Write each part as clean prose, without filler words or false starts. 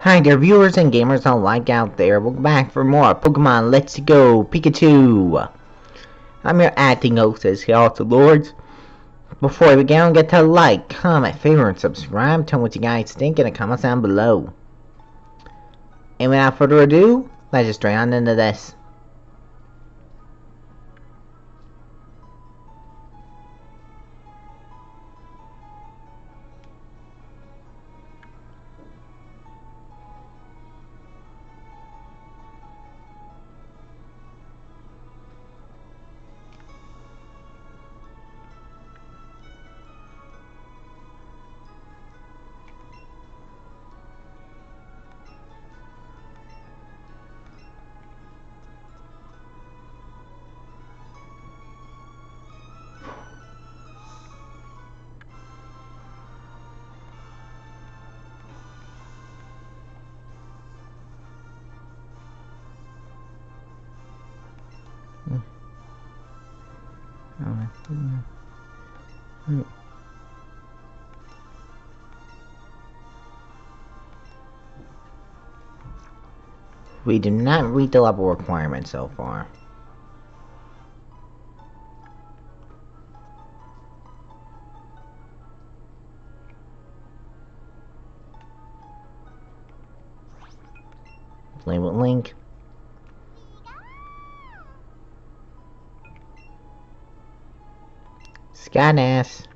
Hi there viewers and gamers alike out there, welcome back for more Pokemon Let's Go Pikachu. I'm your acting host as Chaos Lords. Before we begin, don't forget to like, comment, favorite, and subscribe. Tell me what you guys think in the comments down below. And without further ado, let's just straight on into this. We do not read the level requirement so far. Play with Link. Skydass.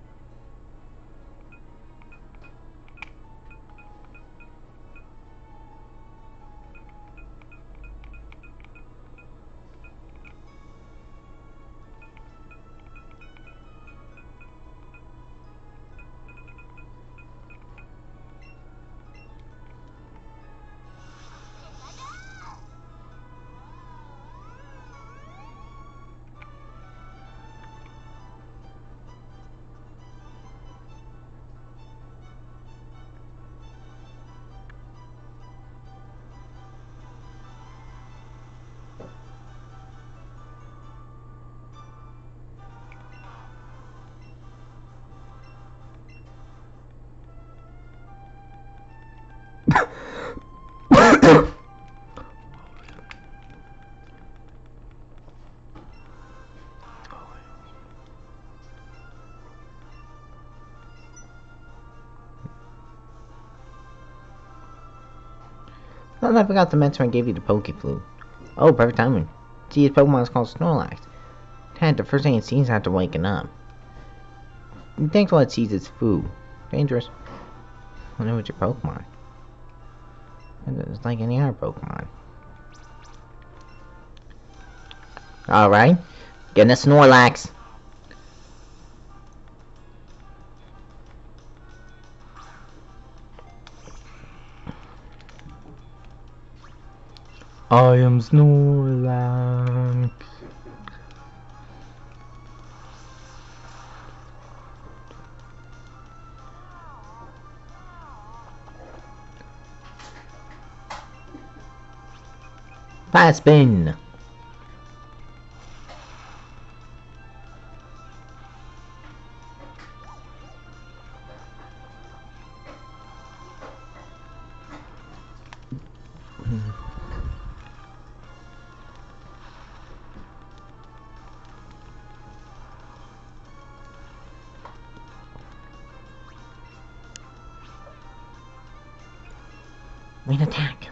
Oh, I forgot to mention I gave you the Pokeflu. Oh, perfect timing. See, his Pokemon is called Snorlax. Dad, the first thing it sees after waking up. It thinks what it sees is food. Dangerous. Wonder what's your Pokemon. It's like any other Pokemon. Alright. Getting a Snorlax. I am Snorlax. Fast spin. Main attack.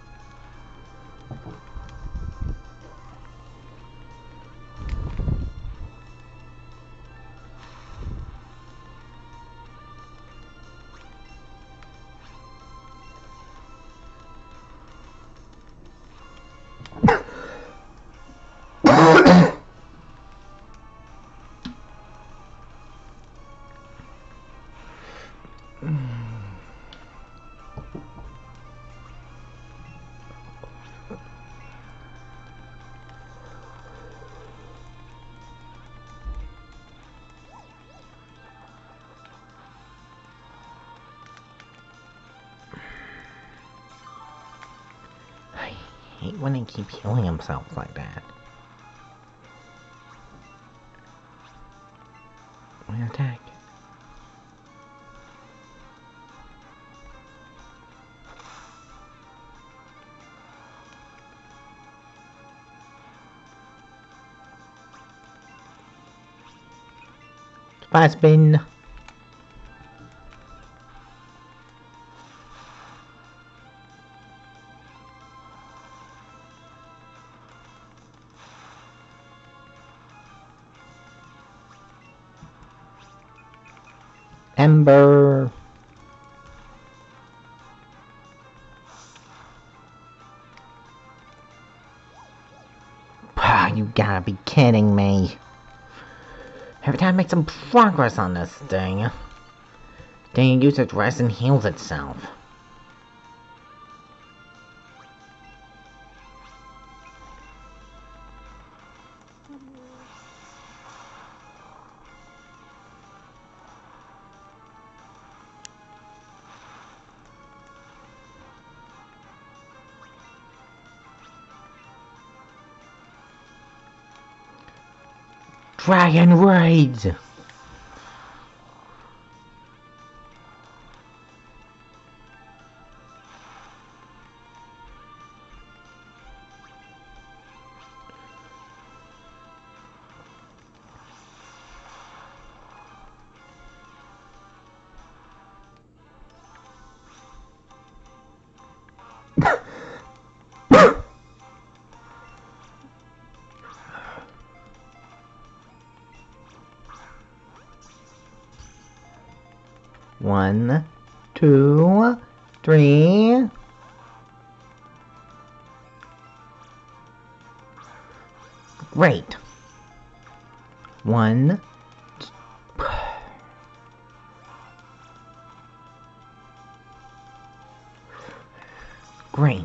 I hate when they keep healing themselves like that. Main attack. Fast spin. Ember. You gotta be kidding me. Every time I make some progress on this thing, then it uses rest and heals itself. Dragon Raids! One, two, three. Great. One. Great.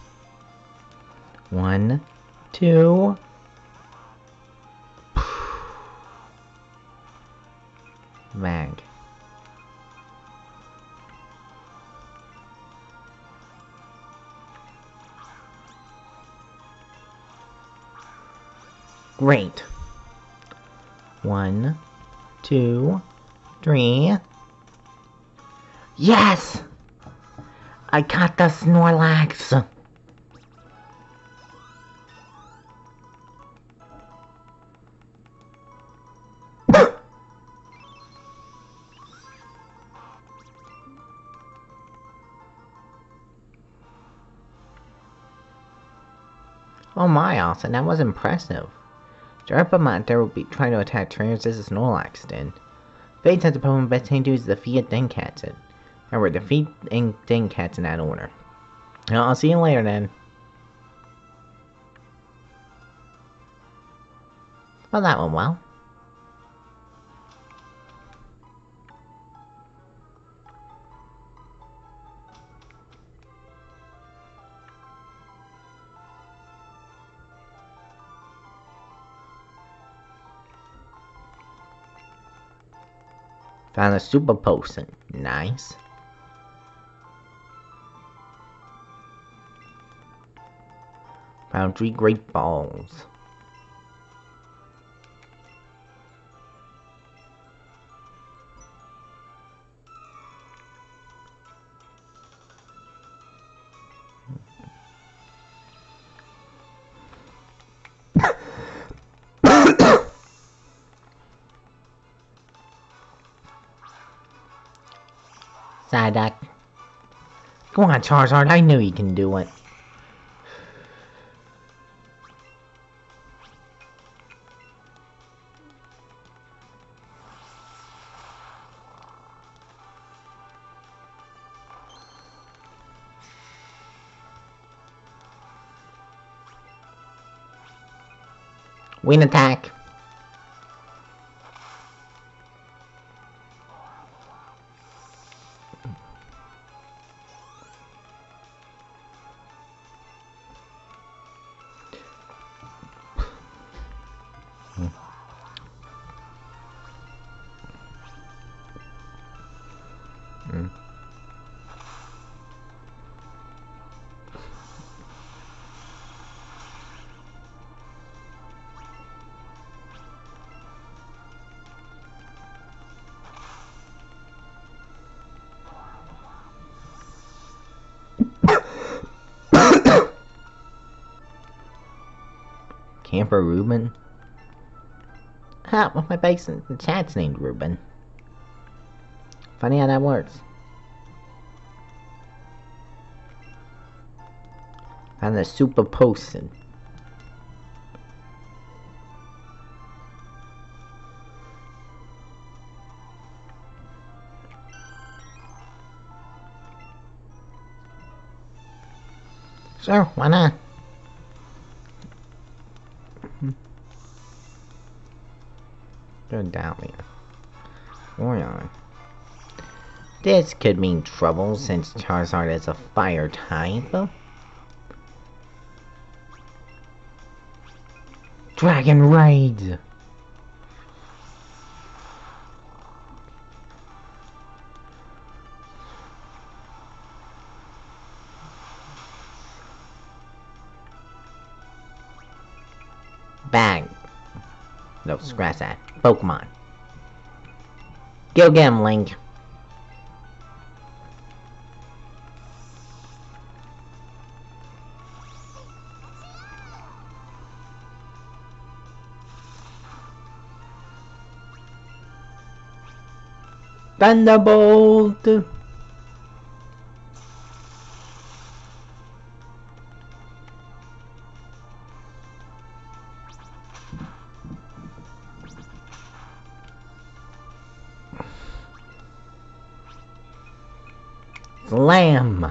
One, two. Mag. Great. One, two, three. Yes! I got the Snorlax! Oh my, Austin, that was impressive. Jarpamont there will be trying to attack trainers as a Snorlax did. Fate sent the Pokemon best thing to do is defeat Denkatzen. And we're defeat Denkatzen in that order. I'll see you later then. Well, that went well. Found a super potion. Nice. Found 3 great balls. Psyduck. Come on, Charizard, I knew you can do it. Wind attack. Camper Reuben? Well, my base in the chat's named Ruben. Funny how that works. And the super posted. Sure, why not? Don't doubt me. Hold on. This could mean trouble since Charizard is a fire type. Dragon Raid! Bang. No, scratch that. Pokemon. Go get him, Link. Thunderbolt! Slam!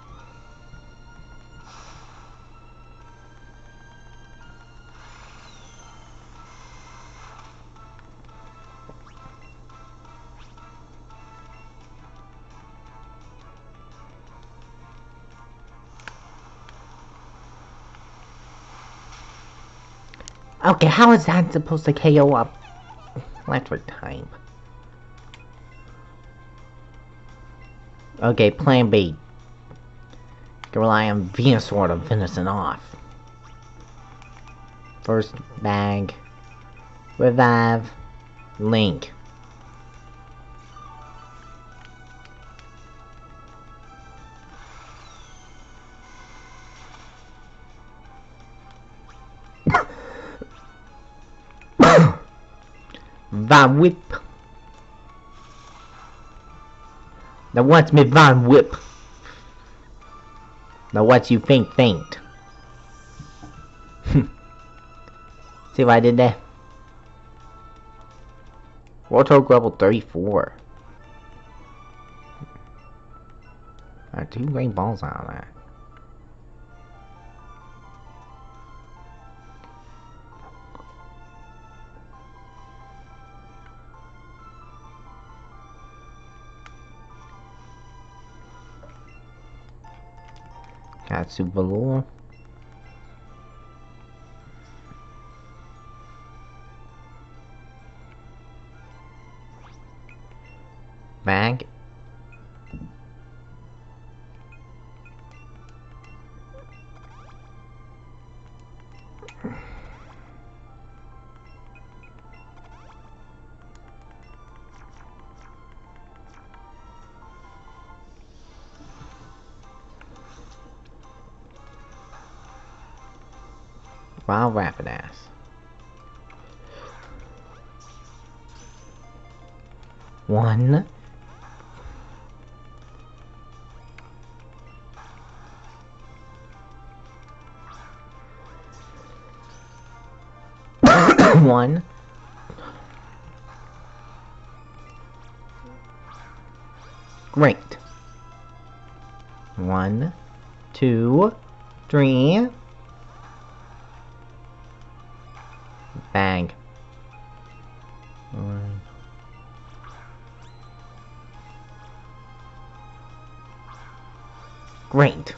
Okay, how is that supposed to KO up electric type? Okay, plan B. Can rely on Venusaur to finish it off. First bag. Revive. Link. Van Whip. Now what's me Van Whip? Now what you think? See what I did there? Warthog level 34. Alright, 2 great balls out of that. Got super lore. Bag. Wild Rapidash. One. One. Great. 1, 2, 3. Bang. Great.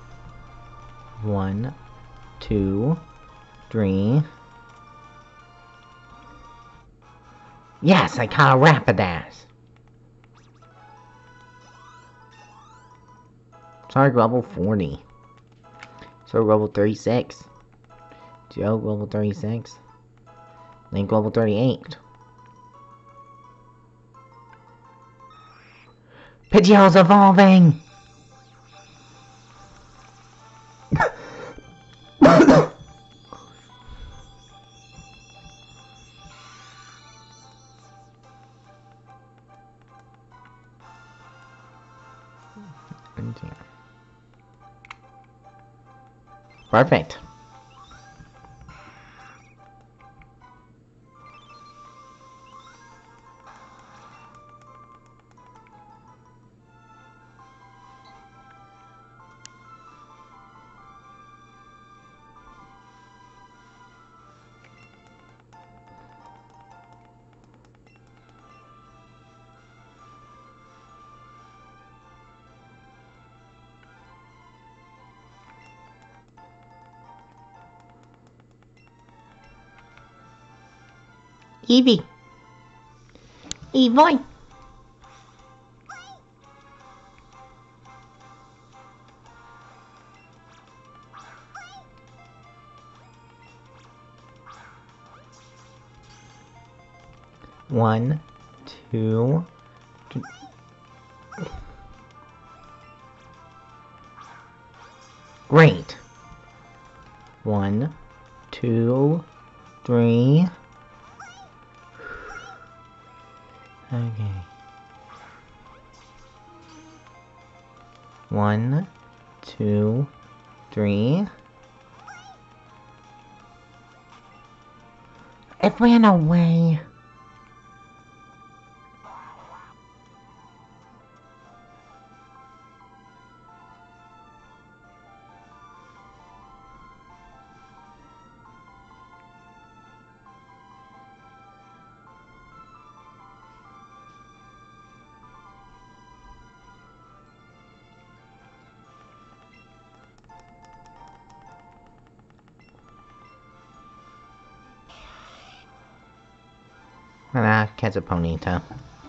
1, 2, 3. Yes, I caught a Rapidash. Sorry, level 40. So level 36. Joe level 36. Link level 38. Pidgeot's evolving! Perfect. Evie. Evie. One, two, three. Great. 1, 2, 3. Okay. 1, 2, 3. It ran away. Catch a ponytail.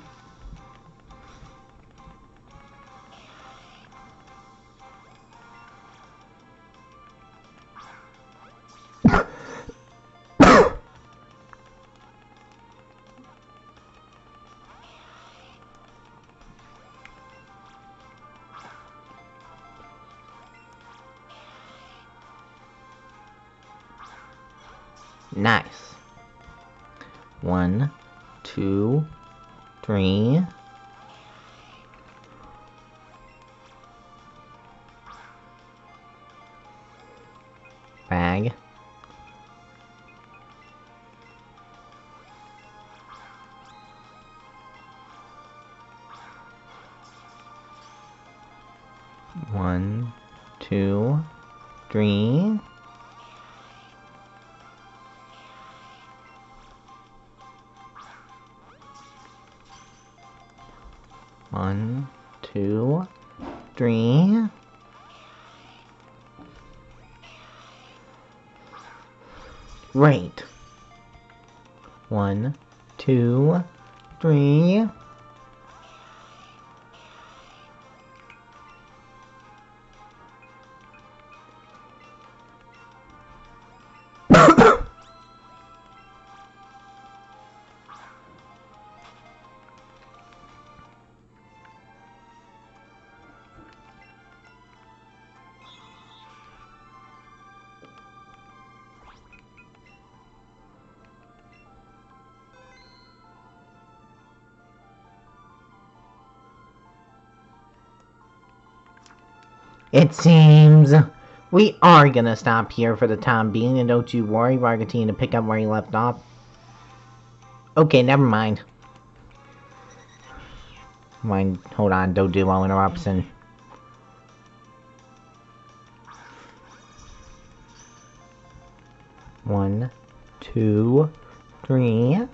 Nice. 1, 2, 3. Bag. One, 2, 3. One, 2, 3. Great. 1, 2, 3. It seems we are gonna stop here for the time being, and don't you worry, we're gonna continue to pick up where you left off. Okay, never mind. Hold on, don't do all interruption. One, 2, 3.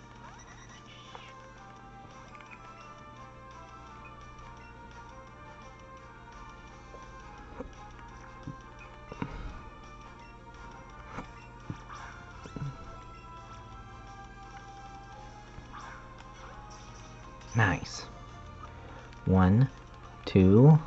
Nice. 1, 2.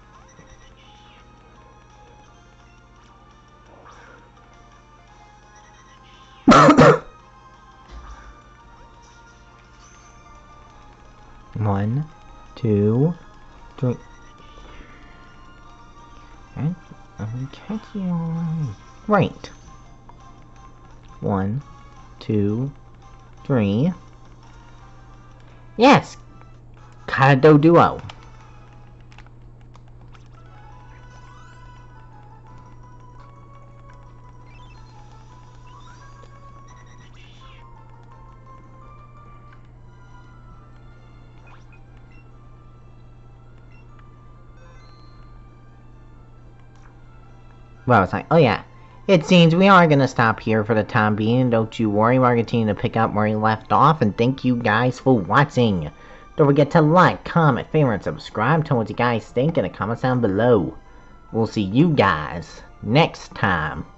One, 2, 3. And I'm catch you. Right. 1, 2, 3. Yes! Kado Duo. Well, it's like, oh yeah. It seems we are gonna stop here for the time being. Don't you worry, we're gonna continue to pick up where we left off. And thank you guys for watching. Don't forget to like, comment, favorite, and subscribe. Tell me what you guys think in the comments down below. We'll see you guys next time.